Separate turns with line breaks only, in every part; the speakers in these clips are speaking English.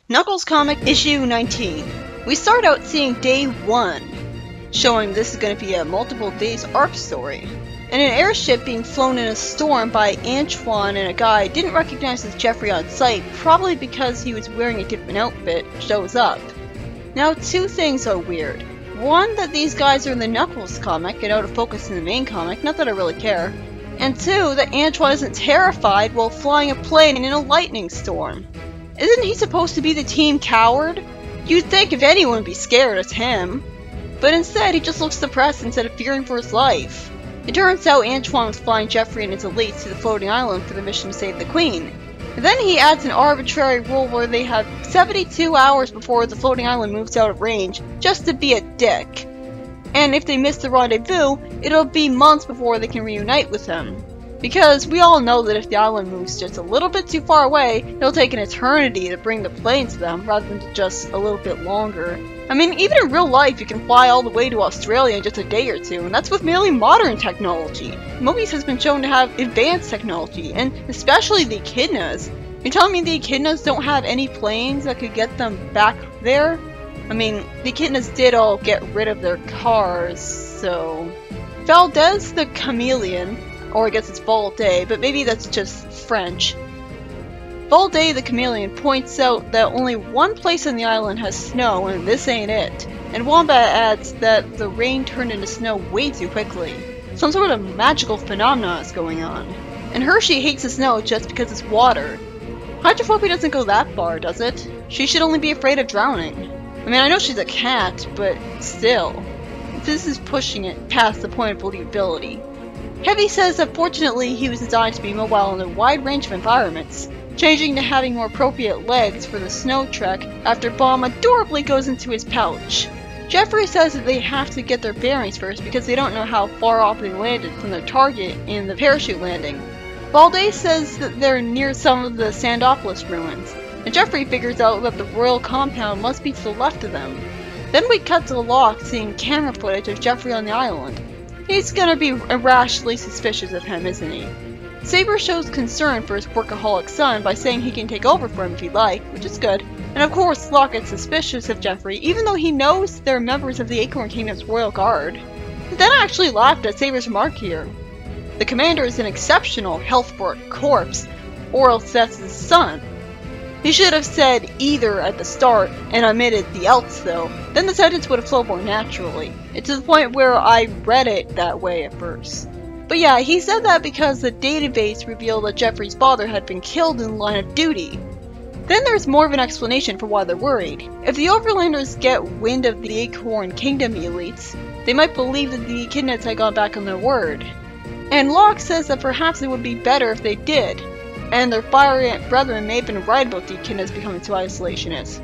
Knuckles Comic Issue 19. We start out seeing Day 1, showing this is going to be a multiple days arc story. And an airship being flown in a storm by Antoine and a guy I didn't recognize as Jeffrey on sight, probably because he was wearing a different outfit, shows up. Now, two things are weird. One, that these guys are in the Knuckles comic and out of focus in the main comic, not that I really care. And two, that Antoine isn't terrified while flying a plane in a lightning storm. Isn't he supposed to be the team coward? You'd think if anyone would be scared, it's him. But instead, he just looks depressed instead of fearing for his life. It turns out Antoine was flying Jeffrey and his elites to the floating island for the mission to save the Queen. And then he adds an arbitrary rule where they have 72 hours before the floating island moves out of range, just to be a dick. And if they miss the rendezvous, it'll be months before they can reunite with him. Because we all know that if the island moves just a little bit too far away, it'll take an eternity to bring the plane to them, rather than just a little bit longer. I mean, even in real life, you can fly all the way to Australia in just a day or two, and that's with merely modern technology. Mobius has been shown to have advanced technology, and especially the Echidnas. You're telling me the Echidnas don't have any planes that could get them back there? I mean, the Echidnas did all get rid of their cars, so... Valdez the Chameleon, or I guess it's Valde, but maybe that's just French. Valde the Chameleon points out that only one place on the island has snow, and this ain't it. And Wombat adds that the rain turned into snow way too quickly. Some sort of magical phenomena is going on. And Hershey hates the snow just because it's water. Hydrophobia doesn't go that far, does it? She should only be afraid of drowning. I mean, I know she's a cat, but still. This is pushing it past the point of believability. Heavy says that fortunately he was designed to be mobile in a wide range of environments, changing to having more appropriate legs for the snow trek after Bomb adorably goes into his pouch. Jeffrey says that they have to get their bearings first because they don't know how far off they landed from their target in the parachute landing. Valde says that they're near some of the Sandopolis ruins, and Jeffrey figures out that the royal compound must be to the left of them. Then we cut to Locke seeing camera footage of Jeffrey on the island. He's gonna be irrationally suspicious of him, isn't he? Saber shows concern for his workaholic son by saying he can take over for him if he'd like, which is good. And of course, Locke gets suspicious of Jeffrey, even though he knows they're members of the Acorn Kingdom's Royal Guard. But then I actually laughed at Saber's remark here. The commander is an exceptional health for a corpse, or else that's his son. He should have said either at the start and omitted the else though, then the sentence would have flowed more naturally. It's to the point where I read it that way at first. But yeah, he said that because the database revealed that Jeffrey's father had been killed in the line of duty. Then there's more of an explanation for why they're worried. If the Overlanders get wind of the Acorn Kingdom elites, they might believe that the Echidnas had gone back on their word. And Locke says that perhaps it would be better if they did, and their fiery brethren may have been right about the Echidnas becoming too isolationist.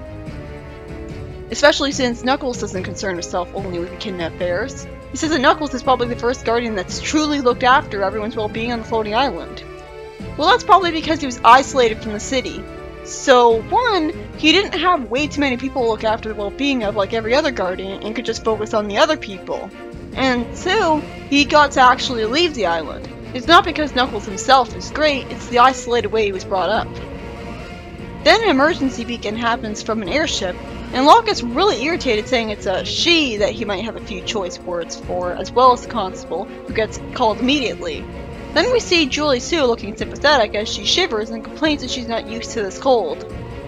Especially since Knuckles doesn't concern himself only with Echidna affairs. He says that Knuckles is probably the first guardian that's truly looked after everyone's well-being on the floating island. Well, that's probably because he was isolated from the city. So, one, he didn't have way too many people to look after the well-being of like every other guardian and could just focus on the other people. And two, he got to actually leave the island. It's not because Knuckles himself is great, it's the isolated way he was brought up. Then an emergency beacon happens from an airship, and Locke gets really irritated saying it's a she that he might have a few choice words for, as well as the constable, who gets called immediately. Then we see Julie Sue looking sympathetic as she shivers and complains that she's not used to this cold.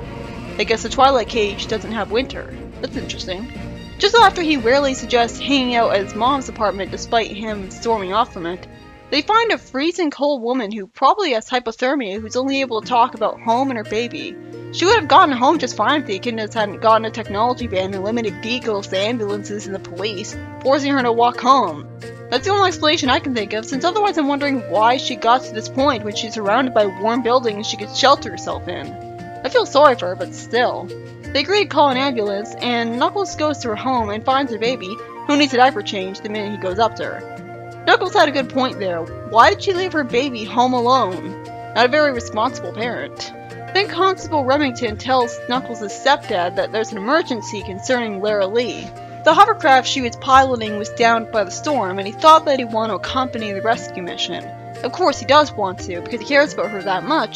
I guess the Twilight Cage doesn't have winter. That's interesting. Just after he rarely suggests hanging out at his mom's apartment despite him storming off from it, they find a freezing cold woman who probably has hypothermia who's only able to talk about home and her baby. She would have gotten home just fine if the Echidnas hadn't gotten a technology ban and limited vehicles to ambulances and the police, forcing her to walk home. That's the only explanation I can think of, since otherwise I'm wondering why she got to this point when she's surrounded by warm buildings she could shelter herself in. I feel sorry for her, but still. They agree to call an ambulance, and Knuckles goes to her home and finds her baby, who needs a diaper change the minute he goes up to her. Knuckles had a good point there. Why did she leave her baby home alone? Not a very responsible parent. Then Constable Remington tells Knuckles' stepdad that there's an emergency concerning Lara Lee. The hovercraft she was piloting was downed by the storm, and he thought that he'd want to accompany the rescue mission. Of course he does want to, because he cares about her that much,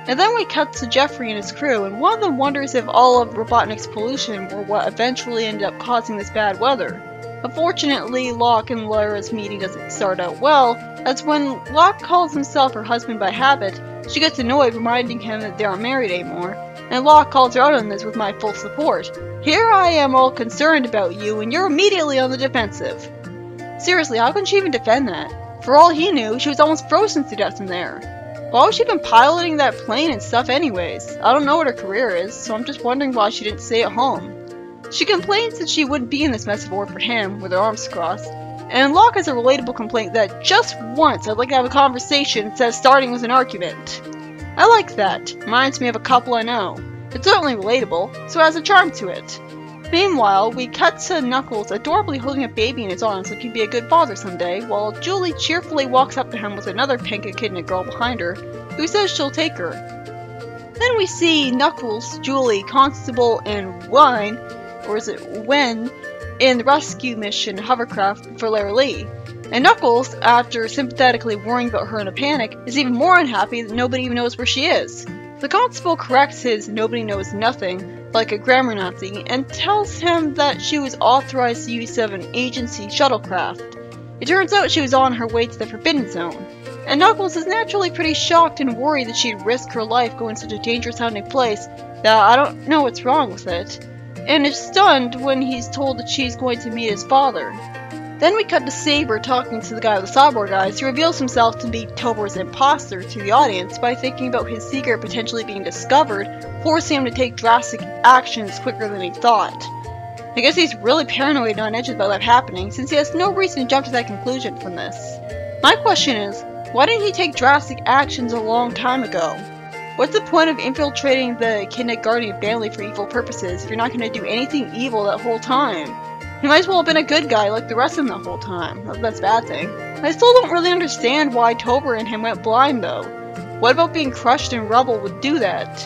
And then we cut to Jeffrey and his crew, and one of them wonders if all of Robotnik's pollution were what eventually ended up causing this bad weather. Unfortunately, Locke and Lyra's meeting doesn't start out well, as when Locke calls himself her husband by habit, she gets annoyed, reminding him that they aren't married anymore, and Locke calls her out on this with my full support. Here I am all concerned about you, and you're immediately on the defensive. Seriously, how can she even defend that? For all he knew, she was almost frozen to death in there. Why was she even piloting that plane and stuff anyways? I don't know what her career is, so I'm just wondering why she didn't stay at home. She complains that she wouldn't be in this mess if it weren't for him, with her arms crossed. And Locke has a relatable complaint that just once I'd like to have a conversation instead of starting with an argument. I like that. Reminds me of a couple I know. It's certainly relatable, so it has a charm to it. Meanwhile, we cut to Knuckles adorably holding a baby in his arms like he'd be a good father someday, while Julie cheerfully walks up to him with another pink echidna girl behind her, who says she'll take her. Then we see Knuckles, Julie, Constable, and Wine, or is it Wen, in the rescue mission hovercraft for Lara Lee. And Knuckles, after sympathetically worrying about her in a panic, is even more unhappy that nobody even knows where she is. The constable corrects his nobody knows nothing, like a grammar Nazi, and tells him that she was authorized the use of an agency shuttlecraft. It turns out she was on her way to the Forbidden Zone, and Knuckles is naturally pretty shocked and worried that she'd risk her life going to such a dangerous sounding place that I don't know what's wrong with it, and is stunned when he's told that she's going to meet his father. Then we cut to Saber talking to the guy with the cyborg eyes, who reveals himself to be Tobor's imposter to the audience by thinking about his secret potentially being discovered, forcing him to take drastic actions quicker than he thought. I guess he's really paranoid and on edge about that happening, since he has no reason to jump to that conclusion from this. My question is, why didn't he take drastic actions a long time ago? What's the point of infiltrating the Echidna Guardian family for evil purposes if you're not going to do anything evil that whole time? He might as well have been a good guy like the rest of them the whole time. That's a bad thing. I still don't really understand why Tobor and him went blind though. What about being crushed in rubble would do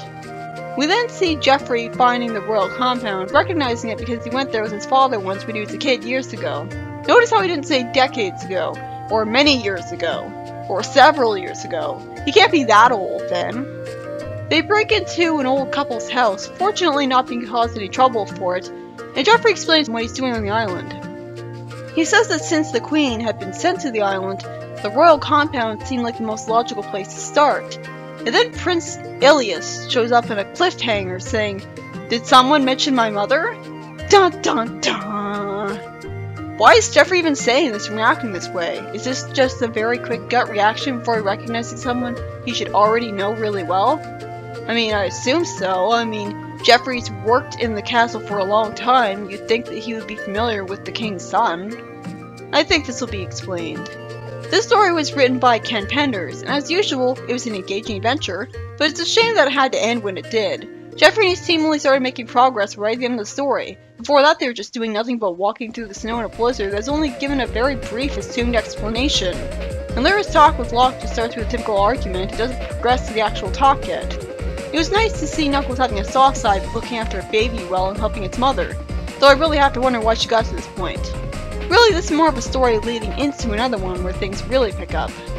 that? We then see Jeffrey finding the royal compound, recognizing it because he went there with his father once when he was a kid years ago. Notice how he didn't say decades ago, or many years ago, or several years ago. He can't be that old then. They break into an old couple's house, fortunately not being caused any trouble for it, and Jeffrey explains what he's doing on the island. He says that since the Queen had been sent to the island, the royal compound seemed like the most logical place to start. And then Prince Ilias shows up in a cliffhanger saying, "Did someone mention my mother?" Dun dun dun! Why is Jeffrey even saying this and reacting this way? Is this just a very quick gut reaction before recognizing someone he should already know really well? I mean, I assume so. Jeffrey's worked in the castle for a long time. You'd think that he would be familiar with the king's son. I think this will be explained. This story was written by Ken Penders, and as usual, it was an engaging adventure, but it's a shame that it had to end when it did. Jeffrey and his team only started making progress right at the end of the story. Before that, they were just doing nothing but walking through the snow in a blizzard that's only given a very brief, assumed explanation. And Lyra's talk with Locke just starts with a typical argument. It doesn't progress to the actual talk yet. It was nice to see Knuckles having a soft side with looking after a baby well and helping its mother, though I really have to wonder why she got to this point. Really, this is more of a story leading into another one where things really pick up.